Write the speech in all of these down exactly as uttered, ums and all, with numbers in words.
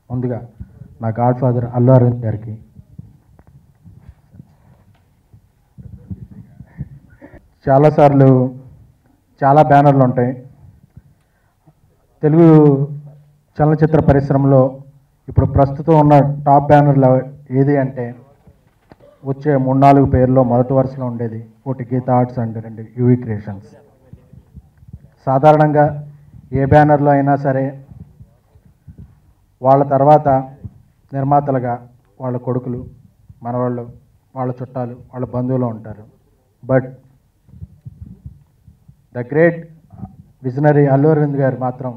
ముందుగా నా God father Allu Arvind గారికి, చాలాసార్లు చాలా బ్యానర్లు ఉంటాయి తెలుగు చలనచిత్ర పరిశ్రమలో. ఇప్పుడు ప్రస్తుతం ఉన్న టాప్ బ్యానర్లు ఏది అంటే వచ్చే మూడు నాలుగు పేర్లో మొదటి వరుసలో ఉండేది ఒకటి గీతా ఆర్ట్స్ అండ్ రెండు యూవీ క్రియేషన్స్. సాధారణంగా ఏ బ్యానర్లో అయినా సరే వాళ్ళ తర్వాత నిర్మాతలుగా వాళ్ళ కొడుకులు, మనవాళ్ళు, వాళ్ళ చుట్టాలు, వాళ్ళ బంధువులు ఉంటారు. But the great visionary Allu Aravind garu మాత్రం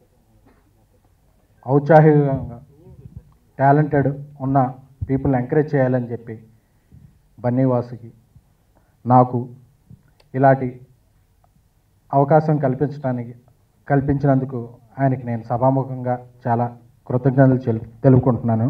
ఔత్సాహికంగా టాలెంటెడ్ ఉన్న పీపుల్ని ఎంకరేజ్ చేయాలని చెప్పి బన్నీవాసుకి నాకు ఇలాంటి అవకాశం కల్పించడానికి కల్పించినందుకు ఆయనకి నేను సభాముఖంగా చాలా కృతజ్ఞతలు చెల్ తెలుపుకుంటున్నాను.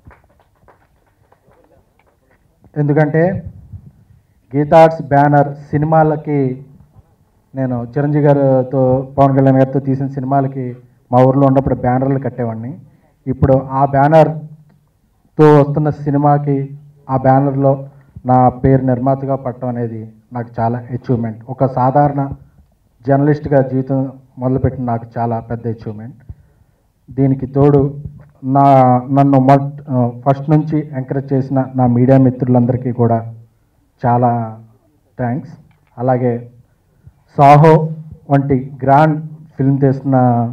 ఎందుకంటే గీతా ఆర్ట్స్ బ్యానర్ సినిమాలకి నేను చిరంజీవి గారితో పవన్ కళ్యాణ్ గారితో తీసిన సినిమాలకి మా ఊర్లో ఉన్నప్పుడు బ్యానర్లు కట్టేవాడిని. ఇప్పుడు ఆ బ్యానర్తో వస్తున్న సినిమాకి ఆ బ్యానర్లో నా పేరు నిర్మాతగా పట్టడం అనేది నాకు చాలా అచీవ్మెంట్. ఒక సాధారణ జర్నలిస్ట్గా జీవితం మొదలుపెట్టిన నాకు చాలా పెద్ద అచీవ్మెంట్. దీనికి తోడు నా నన్ను మొట్ ఫస్ట్ నుంచి ఎంకరేజ్ చేసిన నా మీడియా మిత్రులందరికీ కూడా చాలా థ్యాంక్స్. అలాగే సాహో వంటి గ్రాండ్ ఫిల్మ్ తీస్తున్న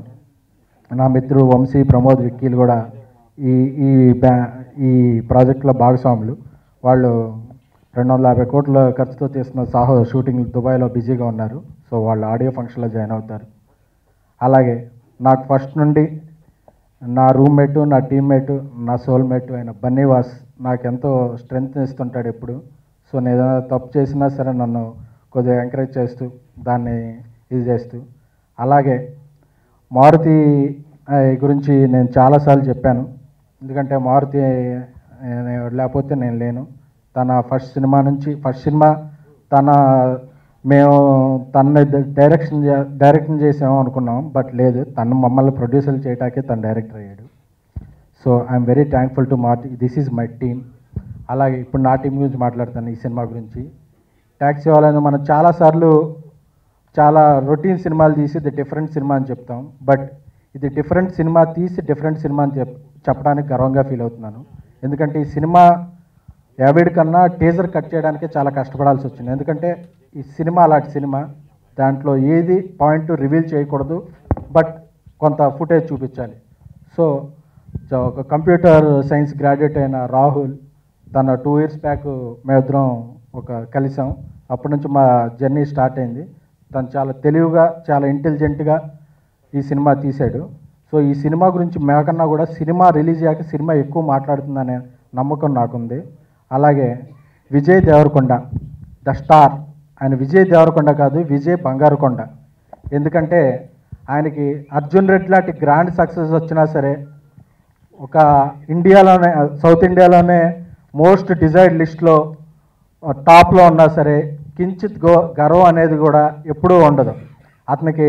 నా మిత్రుడు వంశీ, ప్రమోద్, విక్కీలు కూడా ఈ ఈ బ్యా ఈ ప్రాజెక్టులో భాగస్వాములు. వాళ్ళు రెండు వందల యాభై కోట్ల ఖర్చుతో తీస్తున్న సాహో షూటింగ్ దుబాయ్లో బిజీగా ఉన్నారు. సో వాళ్ళు ఆడియో ఫంక్షన్లో జాయిన్ అవుతారు. అలాగే నాకు ఫస్ట్ నుండి నా రూమ్మేటు, నా టీమ్మేటు, నా సోల్మేటు అయిన బన్నీవాస్ నాకు ఎంతో స్ట్రెంగ్త్ ఇస్తుంటాడు ఎప్పుడు. సో నేను ఏదైనా తప్పు చేసినా సరే నన్ను కొద్దిగా ఎంకరేజ్ చేస్తూ దాన్ని ఇది చేస్తూ. అలాగే మారుతి గురించి నేను చాలాసార్లు చెప్పాను. ఎందుకంటే మారుతి లేకపోతే నేను లేను. తన ఫస్ట్ సినిమా నుంచి ఫస్ట్ సినిమా తన మేము తన డైరెక్షన్ డైరెక్షన్ చేసాము అనుకున్నాం. బట్ లేదు, తను మమ్మల్ని ప్రొడ్యూసర్ చేయటానికి తను డైరెక్టర్ అయ్యాడు. So I'm very thankful to Maruthi. This is my team. అలాగే ఇప్పుడు నా టీం గురించి మాట్లాడతాను. ఈ సినిమా గురించి టాక్సీవాలా మనం చాలాసార్లు చాలా రొటీన్ సినిమాలు తీసి ఇది డిఫరెంట్ సినిమా అని చెప్తాం. బట్ ఇది డిఫరెంట్ సినిమా తీసి డిఫరెంట్ సినిమా అని చెప్ చెప్పడానికి గర్వంగా ఫీల్ అవుతున్నాను. ఎందుకంటే ఈ సినిమా యాభై కన్నా టీజర్ కట్ చేయడానికి చాలా కష్టపడాల్సి వచ్చింది. ఎందుకంటే ఈ సినిమా అలాంటి సినిమా, దాంట్లో ఏది పాయింట్ రివీల్ చేయకూడదు, బట్ కొంత ఫుటేజ్ చూపించాలి. సో ఒక కంప్యూటర్ సైన్స్ గ్రాడ్యుయేట్ అయిన రాహుల్, తన టూ ఇయర్స్ బ్యాక్ మేమిద్దరం ఒక కలిసాం. అప్పటి నుంచి మా జర్నీ స్టార్ట్ అయింది. తను చాలా తెలివిగా, చాలా ఇంటెలిజెంట్గా ఈ సినిమా తీశాడు. సో ఈ సినిమా గురించి మేకన్నా కూడా సినిమా రిలీజ్ అయ్యాక సినిమా ఎక్కువ మాట్లాడుతుందనే నమ్మకం నాకుంది. అలాగే విజయ్ దేవరకొండ ద స్టార్. ఆయన విజయ్ దేవరకొండ కాదు, విజయ్ బంగారుకొండ. ఎందుకంటే ఆయనకి అర్జున్ రెడ్డి లాంటి గ్రాండ్ సక్సెస్ వచ్చినా సరే, ఒక ఇండియాలోనే సౌత్ ఇండియాలోనే మోస్ట్ డిజైర్డ్ లిస్ట్లో టాప్లో ఉన్నా సరే కించిత్ గో గర్వం అనేది కూడా ఎప్పుడూ ఉండదు. అతనికి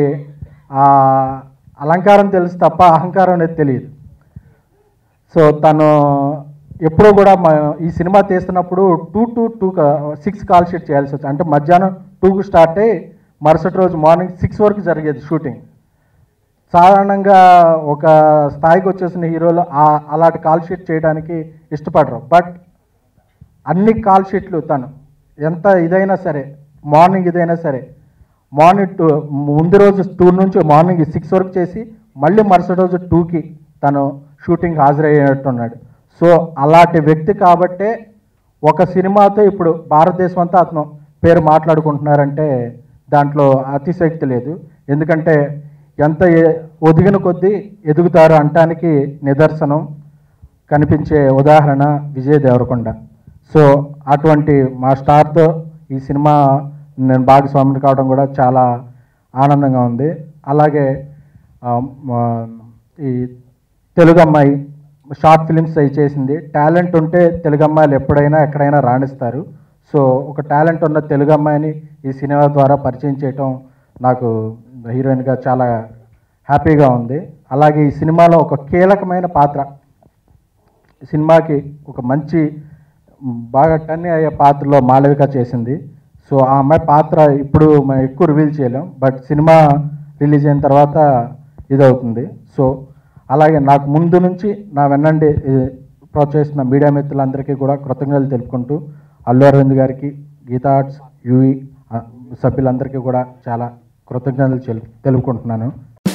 అలంకారం తెలుసు తప్ప అహంకారం అనేది తెలియదు. సో తను ఎప్పుడూ కూడా ఈ సినిమా తీస్తున్నప్పుడు two to two six call sheet చేయాల్సి వచ్చింది. అంటే మధ్యాహ్నం టూకు స్టార్ట్ అయ్యి మరుసటి రోజు మార్నింగ్ సిక్స్ వరకు జరిగేది షూటింగ్. సాధారణంగా ఒక స్థాయికి వచ్చేసిన హీరోలు అలాంటి కాల్ షీట్ చేయడానికి ఇష్టపడరు. బట్ అన్ని కాల్ షీట్లు తను ఎంత ఇదైనా సరే, మార్నింగ్ ఇదైనా సరే, మార్నింగ్ టూ ముందు రోజు టూ నుంచి మార్నింగ్ సిక్స్ వరకు చేసి మళ్ళీ మరుసటి రోజు టూకి తను షూటింగ్ హాజరయ్యేట్టున్నాడు. సో అలాంటి వ్యక్తి కాబట్టే ఒక సినిమాతో ఇప్పుడు భారతదేశం అంతా అతను పేరు మాట్లాడుకుంటున్నారంటే దాంట్లో అతిశక్తి లేదు. ఎందుకంటే ఎంత ఒదిగిన కొద్దీ ఎదుగుతారు అనటానికి నిదర్శనం కనిపించే ఉదాహరణ విజయ్ దేవరకొండ. సో అటువంటి మా స్టార్తో ఈ సినిమా నేను భాగస్వామిని కావడం కూడా చాలా ఆనందంగా ఉంది. అలాగే ఈ తెలుగు అమ్మాయి షార్ట్ ఫిలిమ్స్ అవి చేసింది. టాలెంట్ ఉంటే తెలుగు అమ్మాయిలు ఎప్పుడైనా ఎక్కడైనా రాణిస్తారు. సో ఒక టాలెంట్ ఉన్న తెలుగు అమ్మాయిని ఈ సినిమా ద్వారా పరిచయం చేయటం నాకు హీరోయిన్గా చాలా హ్యాపీగా ఉంది. అలాగే ఈ సినిమాలో ఒక కీలకమైన పాత్ర సినిమాకి ఒక మంచి బాగా టర్న్ అయ్యే పాత్రలో మాలవిక చేసింది. సో ఆ అమ్మాయి పాత్ర ఇప్పుడు మనం ఎక్కువ రివీల్ చేయలేం, బట్ సినిమా రిలీజ్ అయిన తర్వాత ఇదవుతుంది. సో అలాగే నాకు ముందు నుంచి నా వెన్నండి ప్రోత్సహిస్తున్న మీడియా మిత్రులందరికీ కూడా కృతజ్ఞతలు తెలుపుకుంటూ అల్లు అరవింద్ గారికి, గీతా ఆర్ట్స్ యూఈ సభ్యులందరికీ కూడా చాలా కృతజ్ఞతలు తెలుపుకుంటున్నాను.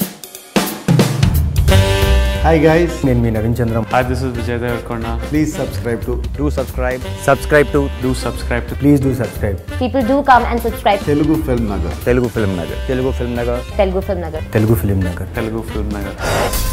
Hi guys, నేను మీ Naveen Chandram. Hi, this is Vijay Deverakonda. Please subscribe to do subscribe subscribe to Do subscribe to please do subscribe People do come and subscribe. Telugu Filmnagar. Telugu Filmnagar. Telugu Filmnagar. Telugu Filmnagar. Telugu Filmnagar. Telugu Filmnagar.